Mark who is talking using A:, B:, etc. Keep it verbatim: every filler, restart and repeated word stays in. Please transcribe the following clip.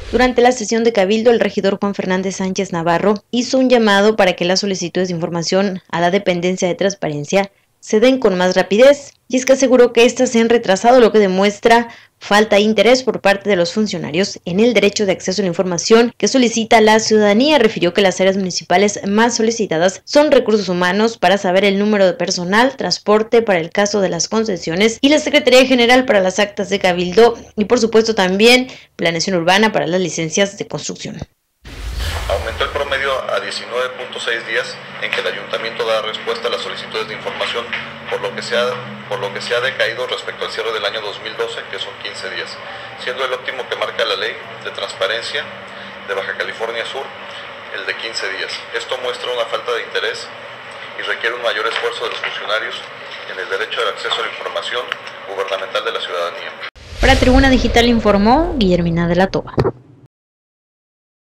A: Durante la sesión de Cabildo, el regidor Juan Fernández Sánchez Navarro hizo un llamado para que las solicitudes de información a la dependencia de transparencia se den con más rapidez, y es que aseguró que éstas se han retrasado, lo que demuestra falta de interés por parte de los funcionarios en el derecho de acceso a la información que solicita la ciudadanía. Refirió que las áreas municipales más solicitadas son recursos humanos para saber el número de personal, transporte para el caso de las concesiones y la Secretaría General para las actas de Cabildo y por supuesto también planeación urbana para las licencias de construcción.
B: Aumentó el promedio a diecinueve punto seis días en que el ayuntamiento da respuesta a las solicitudes de información, por lo que se ha, por lo que se ha decaído respecto al cierre del año dos mil doce, que son quince días, siendo el óptimo que marca la ley de transparencia de Baja California Sur el de quince días. Esto muestra una falta de interés y requiere un mayor esfuerzo de los funcionarios en el derecho al acceso a la información gubernamental de la ciudadanía.
A: Para Tribuna Digital informó Guillermina de la Toba.